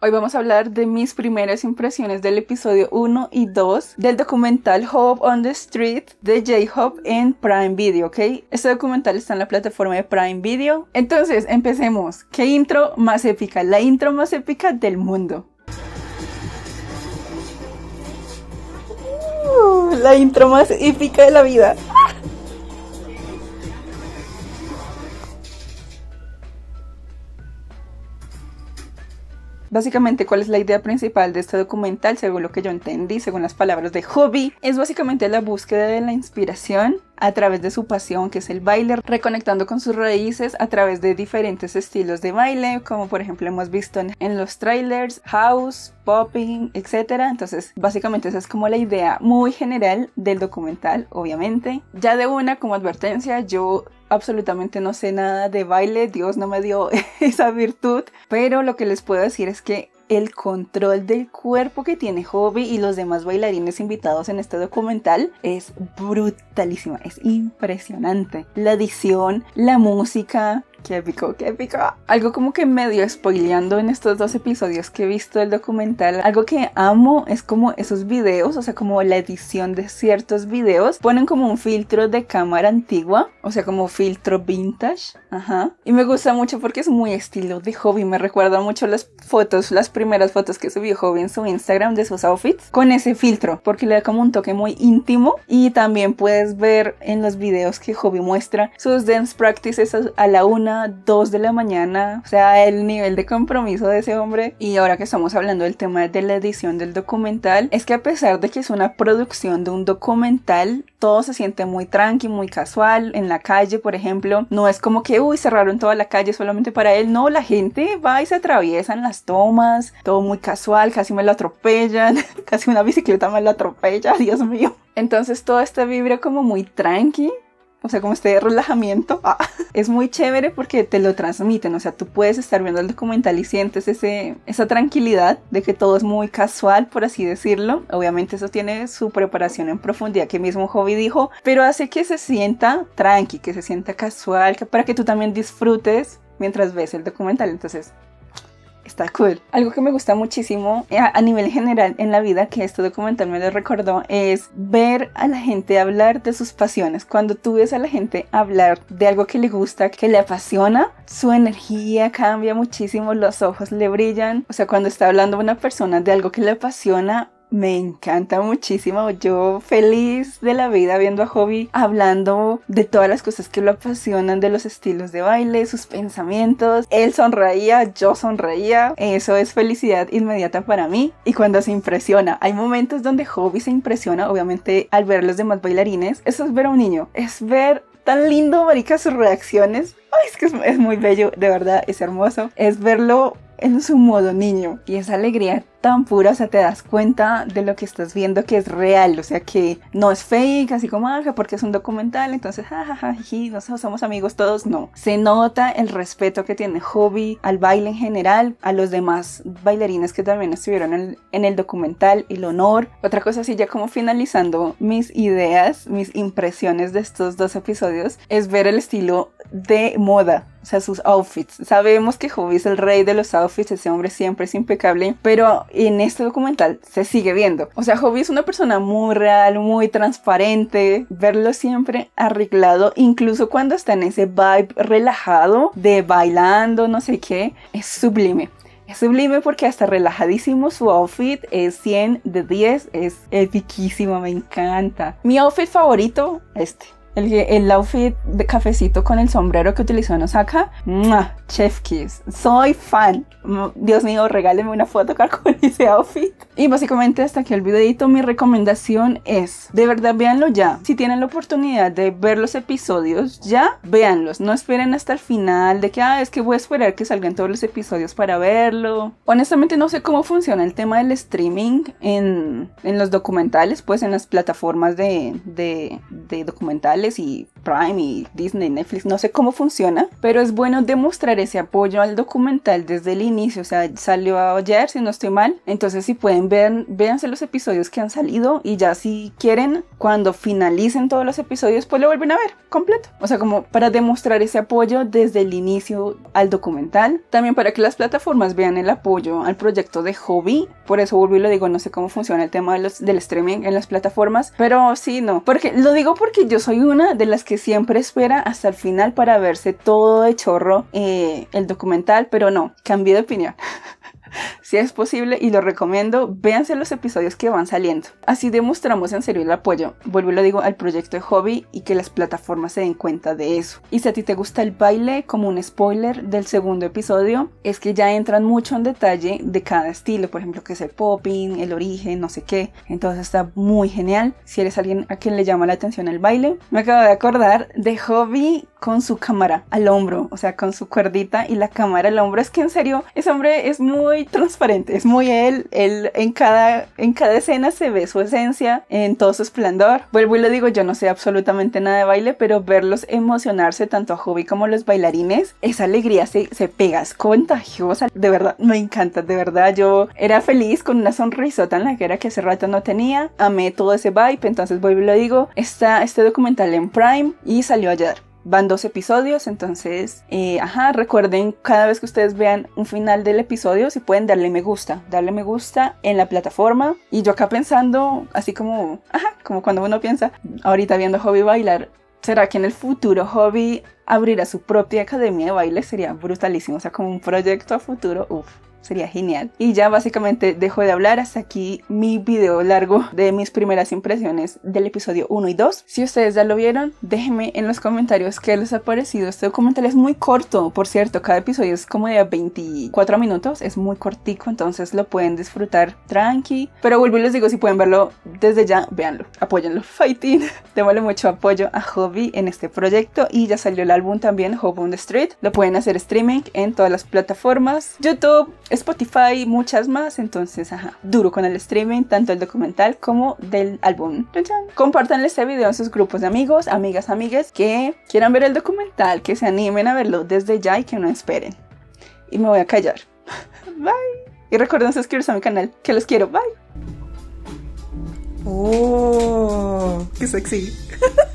Hoy vamos a hablar de mis primeras impresiones del episodio 1 y 2 del documental Hope on the Street de J-Hope en Prime Video, ¿ok? Este documental está en la plataforma de Prime Video. Entonces, empecemos. ¿Qué intro más épica? La intro más épica del mundo. La intro más épica de la vida. Básicamente, ¿cuál es la idea principal de este documental? Según lo que yo entendí, según las palabras de Hobi, es básicamente la búsqueda de la inspiración a través de su pasión, que es el baile, reconectando con sus raíces a través de diferentes estilos de baile, como por ejemplo hemos visto en los trailers, house, popping, etc. Entonces, básicamente esa es como la idea muy general del documental, obviamente. Ya de una, como advertencia, yo absolutamente no sé nada de baile, Dios no me dio esa virtud, pero lo que les puedo decir es que el control del cuerpo que tiene Hobi y los demás bailarines invitados en este documental es brutalísima, es impresionante. La edición, la música, qué épico, qué épico. Algo como que medio spoileando en estos 2 episodios que he visto del documental, algo que amo es como esos videos, o sea, como la edición de ciertos videos, ponen como un filtro de cámara antigua, o sea, como filtro vintage, ajá. Y me gusta mucho porque es muy estilo de Hobi, me recuerda mucho las fotos, las primeras fotos que subió Hobi en su Instagram de sus outfits, con ese filtro, porque le da como un toque muy íntimo. Y también puedes ver en los videos que Hobi muestra sus dance practices a la 1-2 de la mañana, o sea, el nivel de compromiso de ese hombre. Y ahora que estamos hablando del tema de la edición del documental, es que a pesar de que es una producción de un documental, todo se siente muy tranqui, muy casual. En la calle, por ejemplo, no es como que cerraron toda la calle solamente para él, no, la gente va y se atraviesa en las tomas, todo muy casual, casi me lo atropellan, casi una bicicleta me lo atropella, Dios mío. Entonces todo este vibra como muy tranqui, o sea, como este relajamiento. Es muy chévere porque te lo transmiten, o sea, tú puedes estar viendo el documental y sientes esa tranquilidad de que todo es muy casual, por así decirlo. Obviamente eso tiene su preparación en profundidad que mismo Hobi dijo, pero hace que se sienta tranqui, que se sienta casual, para que tú también disfrutes mientras ves el documental. Entonces, está cool. Algo que me gusta muchísimo a nivel general en la vida, que este documental me lo recordó, es ver a la gente hablar de sus pasiones. Cuando tú ves a la gente hablar de algo que le gusta, que le apasiona, su energía cambia muchísimo, los ojos le brillan. O sea, cuando está hablando una persona de algo que le apasiona, me encanta muchísimo. Yo feliz de la vida viendo a Hobi hablando de todas las cosas que lo apasionan, de los estilos de baile, sus pensamientos. Él sonreía, yo sonreía. Eso es felicidad inmediata para mí. Y cuando se impresiona, hay momentos donde Hobi se impresiona, obviamente al ver a los demás bailarines. Eso es ver a un niño, es ver tan lindo, marica, sus reacciones. Ay, es que es muy bello, de verdad, es hermoso. Es verlo en su modo niño y esa alegría tan pura, o sea, te das cuenta de lo que estás viendo que es real, o sea, que no es fake, así como, porque es un documental, entonces, jajaja, nosotros somos amigos todos, no. Se nota el respeto que tiene Hobi al baile en general, a los demás bailarines que también estuvieron en el documental, el honor. Otra cosa así, ya como finalizando mis ideas, mis impresiones de estos 2 episodios, es ver el estilo de moda, o sea, sus outfits. Sabemos que Hobi es el rey de los outfits, ese hombre siempre es impecable, pero en este documental se sigue viendo. O sea, Hobi es una persona muy real, muy transparente. Verlo siempre arreglado, incluso cuando está en ese vibe relajado de bailando, no sé qué, es sublime. Es sublime porque hasta relajadísimo su outfit es 100 de 10, es epiquísimo, me encanta. Mi outfit favorito, el outfit de cafecito con el sombrero que utilizó en Osaka. ¡Mua! Chef Kiss. Soy fan. Dios mío, regáleme una foto con ese outfit. Y básicamente hasta aquí el videito. Mi recomendación es, de verdad, véanlo ya. Si tienen la oportunidad de ver los episodios ya, véanlos. No esperen hasta el final de que, es que voy a esperar que salgan todos los episodios para verlo. Honestamente no sé cómo funciona el tema del streaming en los documentales, pues en las plataformas de documentales. digitales y Prime y Disney, Netflix, no sé cómo funciona, pero es bueno demostrar ese apoyo al documental desde el inicio. O sea, salió ayer si no estoy mal, entonces si pueden ver, véanse los episodios que han salido y ya si quieren, cuando finalicen todos los episodios, pues lo vuelven a ver completo. O sea, como para demostrar ese apoyo desde el inicio al documental, también para que las plataformas vean el apoyo al proyecto de Hobby. Por eso vuelvo y lo digo, no sé cómo funciona el tema del streaming en las plataformas, pero sí, no, porque lo digo porque yo soy una de las que siempre espera hasta el final para verse todo de chorro el documental, pero no, cambié de opinión. Si es posible y lo recomiendo, véanse los episodios que van saliendo. Así demostramos en serio el apoyo, vuelvo y lo digo, al proyecto de Hobby y que las plataformas se den cuenta de eso. Y si a ti te gusta el baile, como un spoiler del segundo episodio, es que ya entran mucho en detalle de cada estilo, por ejemplo, que es el popping, el origen, no sé qué. Entonces está muy genial. Si eres alguien a quien le llama la atención el baile, me acabo de acordar de Hobby con su cámara al hombro, o sea, con su cuerdita y la cámara al hombro. Es que en serio, ese hombre es muy transparente, es muy él en cada escena se ve su esencia en todo su esplendor. Vuelvo y le digo, yo no sé absolutamente nada de baile, pero verlos emocionarse tanto a Hobby como a los bailarines, esa alegría se pega, es contagiosa, de verdad, me encanta, de verdad, yo era feliz con una sonrisota en la cara que hace rato no tenía, amé todo ese vibe. Entonces vuelvo y le digo, está este documental en Prime y salió ayer. Van 2 episodios, entonces, recuerden cada vez que ustedes vean un final del episodio, si pueden darle me gusta en la plataforma. Y yo acá pensando, así como cuando uno piensa, ahorita viendo Hobby bailar, ¿será que en el futuro Hobby abrirá su propia academia de baile? Sería brutalísimo, o sea, como un proyecto a futuro, sería genial. Y ya básicamente dejo de hablar. Hasta aquí mi video largo de mis primeras impresiones del episodio 1 y 2. Si ustedes ya lo vieron, déjenme en los comentarios qué les ha parecido. Este documental es muy corto, por cierto, cada episodio es como de 24 minutos, es muy cortico, entonces lo pueden disfrutar tranqui. Pero vuelvo y les digo, si pueden verlo desde ya, véanlo, apóyenlo, fighting. Démosle mucho apoyo a Hobby en este proyecto. Y ya salió el álbum también, Hobby on the Street. Lo pueden hacer streaming en todas las plataformas, YouTube, Spotify, muchas más. Entonces, duro con el streaming, tanto el documental como del álbum. Compartan este video en sus grupos de amigos, amigas, amigues que quieran ver el documental, que se animen a verlo desde ya y que no esperen. Y me voy a callar. Bye. Y recuerden suscribirse a mi canal, que los quiero. Bye. Oh, qué sexy.